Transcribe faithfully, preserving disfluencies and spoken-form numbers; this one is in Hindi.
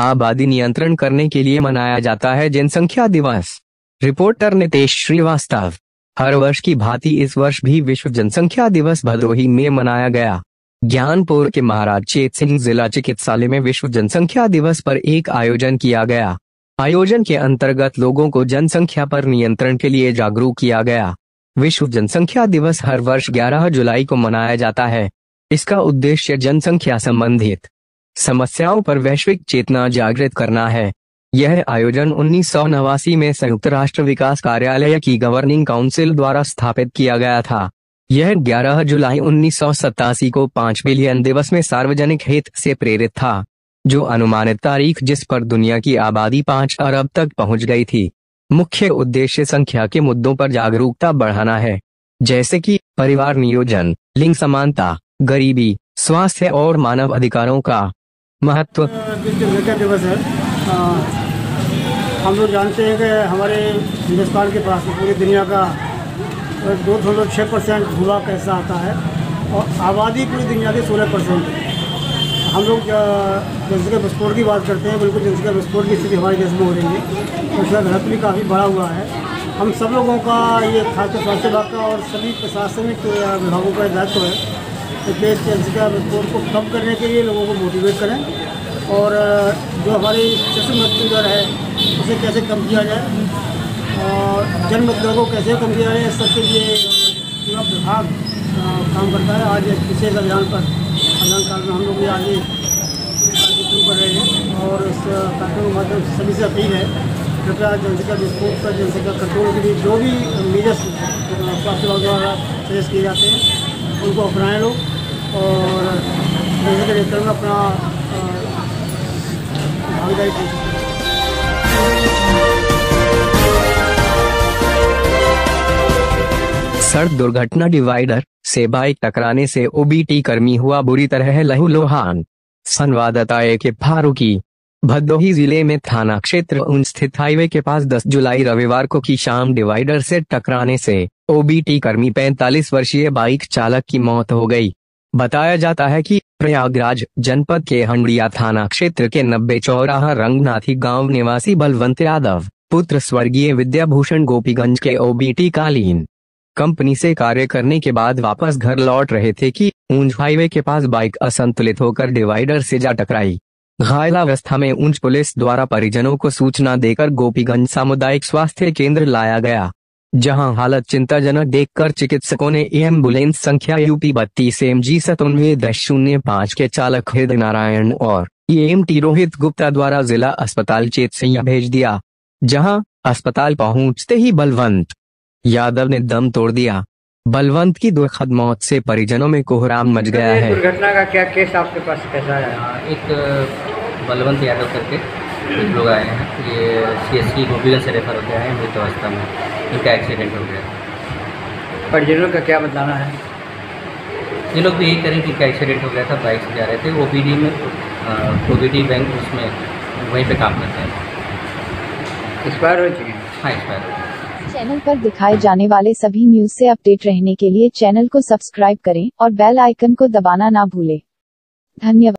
आबादी नियंत्रण करने के लिए मनाया जाता है जनसंख्या दिवस। रिपोर्टर नितेश श्रीवास्तव। हर वर्ष की भांति इस वर्ष भी विश्व जनसंख्या दिवस भदोही में मनाया गया। ज्ञानपुर के महाराज चेत सिंह जिला चिकित्सालय में विश्व जनसंख्या दिवस पर एक आयोजन किया गया। आयोजन के अंतर्गत लोगों को जनसंख्या पर नियंत्रण के लिए जागरूक किया गया। विश्व जनसंख्या दिवस हर वर्ष ग्यारह जुलाई को मनाया जाता है। इसका उद्देश्य जनसंख्या संबंधित समस्याओं पर वैश्विक चेतना जागृत करना है। यह आयोजन उन्नीस सौ नवासी में संयुक्त राष्ट्र विकास कार्यालय की गवर्निंग काउंसिल द्वारा स्थापित किया गया था। यह ग्यारह जुलाई उन्नीस सौ सत्तासी को पाँच बिलियन दिवस में सार्वजनिक हित से प्रेरित था, जो अनुमानित तारीख जिस पर दुनिया की आबादी पाँच अरब तक पहुंच गई थी। मुख्य उद्देश्य संख्या के मुद्दों पर जागरूकता बढ़ाना है, जैसे कि परिवार नियोजन, लिंग समानता, गरीबी, स्वास्थ्य और मानव अधिकारों का महत्व। जनसंख्या दिवस है। हम लोग जानते हैं कि हमारे हिंदुस्तान के पास पूरी दुनिया का दो दशमलव छः परसेंट भूभाग का हिस्सा आता है और आबादी पूरी दुनिया की सोलह परसेंट है। हम लोग जनसंख्या विस्फोट की बात करते हैं, बिल्कुल जनसंख्या विस्फोट की स्थिति हमारे देश में हो रही है। तो इसका घनत्व भी काफ़ी बड़ा हुआ है। हम सब लोगों का, ये खासकर स्वास्थ्य विभाग का और सभी प्रशासनिक विभागों का दायित्व है कि जनसंख्या विस्फोट को कम करने के लिए लोगों को मोटिवेट करें और जो हमारी शिशु मृत्यु दर है उसे कैसे कम किया जाए और जन्म मृत्यु दर को कैसे कम किया जाए, इस सबके लिए पूरा विभाग काम करता है। आज एक विशेष अभियान पर अभियान काल में हम लोग भी आगे कार्य शुरू कर रहे हैं और इस कार्यक्रम के माध्यम से सभी से अपील है कृपया जनसंख्या विस्फोट पर जनसंख्या कंट्रोल के लिए जो भी मेजर्स स्वास्थ्य विभाग द्वारा सजेस्ट किए जाते हैं उनको अपनाएं लोग और जनसंख्या नियंत्रण में अपना भागीदारी दे सकते हैं। सड़क दुर्घटना, डिवाइडर से बाइक टकराने से ओबीटी कर्मी हुआ बुरी तरह लहूलुहान। संवाददाता ए के फारूकी। भदोही जिले में थाना क्षेत्र ऊंच स्थित हाईवे के पास दस जुलाई रविवार को की शाम डिवाइडर से टकराने से ओबीटी कर्मी पैंतालीस वर्षीय बाइक चालक की मौत हो गई। बताया जाता है कि प्रयागराज जनपद के हंडिया थाना क्षेत्र के नब्बे चौराहा रंगनाथी गांव निवासी बलवंत यादव पुत्र स्वर्गीय विद्याभूषण गोपीगंज के ओबीटी कालीन कंपनी से कार्य करने के बाद वापस घर लौट रहे थे कि ऊंच हाईवे के पास बाइक असंतुलित होकर डिवाइडर से जा टकराई। घायलावस्था में ऊंच पुलिस द्वारा परिजनों को सूचना देकर गोपीगंज सामुदायिक स्वास्थ्य केंद्र लाया गया, जहां हालत चिंताजनक देखकर चिकित्सकों ने एम्बुलेंस संख्या यूपी बत्तीस एम जी सतानवे दस शून्य पाँच के चालक हृदय नारायण और ईएमटी रोहित गुप्ता द्वारा जिला अस्पताल चेत सिंह भेज दिया, जहां अस्पताल पहुंचते ही बलवंत यादव ने दम तोड़ दिया। बलवंत की दुखद मौत से परिजनों में कोहराम मच गया है। दुर्घटना का क्या केस आपके पास कैसा है? एक बलवंत यादव करके एक लोग आए हैं, ये सीएससी गोपीगंज से रेफर हो गया है मृत अवस्था में, इनका एक्सीडेंट हो गया। परिजनों का क्या बताना है? ये लोग भी यही करें कि इनका एक्सीडेंट हो गया था, बाइक से जा रहे थे ओपीडी में, ओपीडी बैंक उसमें वहीं पे काम करते हैं। एक्सपायर हो चुके हैं? हाँ, एक्सपायर हो गए। चैनल पर दिखाए जाने वाले सभी न्यूज से अपडेट रहने के लिए चैनल को सब्सक्राइब करें और बेल आइकन को दबाना ना भूलें। धन्यवाद।